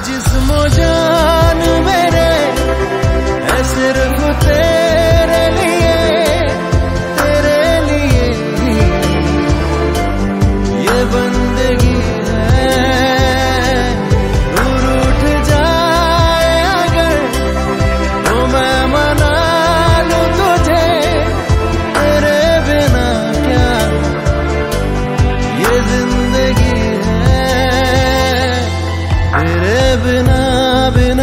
जिस्मो जान मेरे है सिर्फ तेरे लिए ही ये बंदगी है। दूर उठ जाए अगर तो मैं मना लूं तुझे, तेरे बिना क्या ये जिंदगी है, तेरे बिना